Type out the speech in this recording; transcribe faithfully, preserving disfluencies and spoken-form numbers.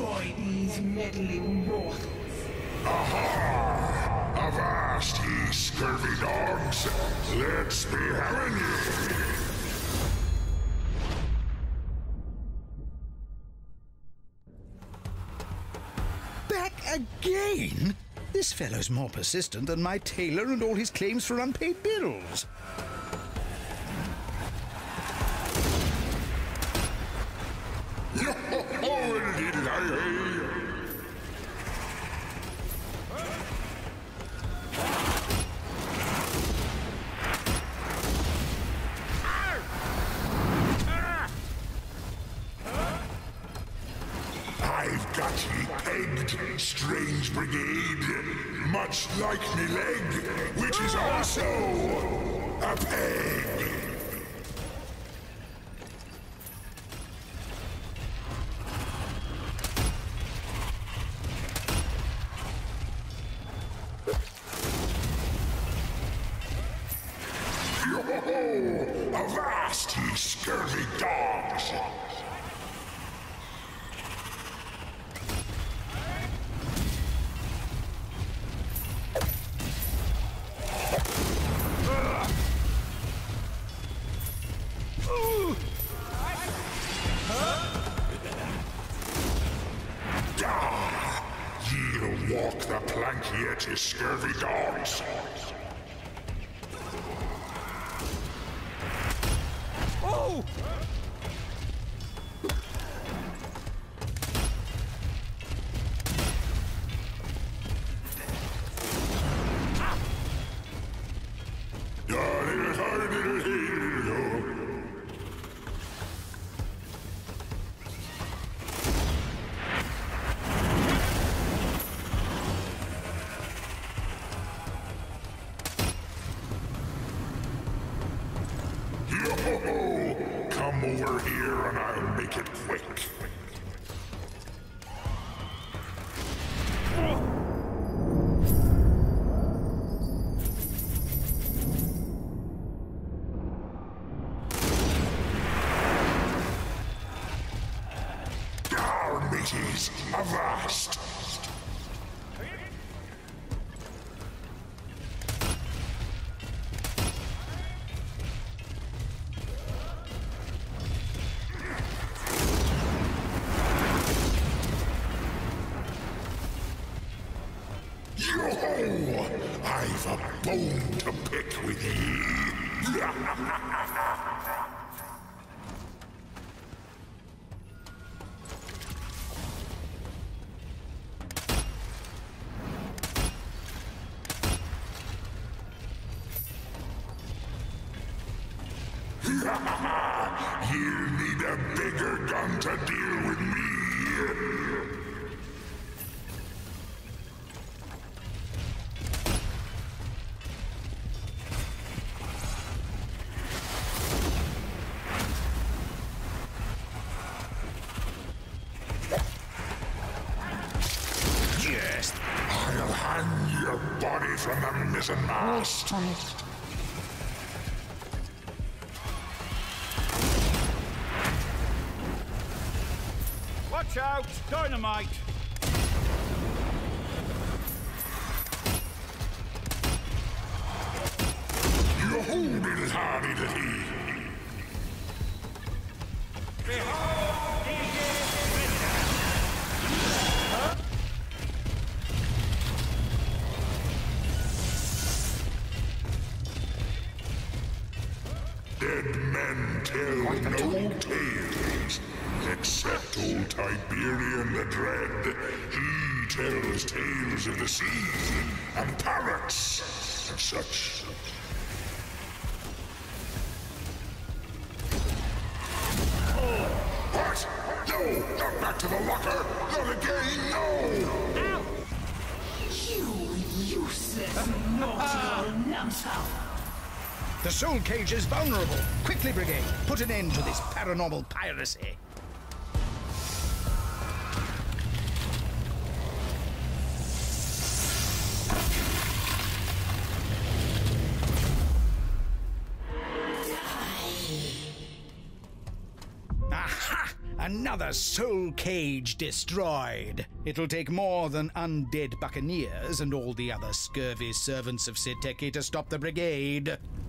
destroy these meddling mortals. Aha! Avast, ye scurvy dogs! Let's be having you! Back again? This fellow's more persistent than my tailor and all his claims for unpaid bills. I've got ye pegged, strange brigade, much like me leg, which is also a peg. Yo-ho-ho! Avast, ye scurvy dogs! Ye'll walk the plank yet, ye scurvy dogs. Oh! Yo-ho-ho! Come over here and I'll make it quick. Down, mateys! Avast! Yo-ho! I've a bone to pick with ye! You need a bigger gun to deal with me! Yes. I'll hang your body from the mizzenmast! Watch out! Dynamite! Yo-ho, little hardy little! Behold Aegis Dead men tell no tales, except old Tiberian the Dread. He tells tales of the sea and parrots and such. What? No! Not back to the locker! Not again! No! You useless naughty old numbskull! The soul cage is vulnerable. Quickly, Brigade, put an end to this paranormal piracy. Aha! Another soul cage destroyed. It'll take more than undead buccaneers and all the other scurvy servants of Seteki to stop the brigade.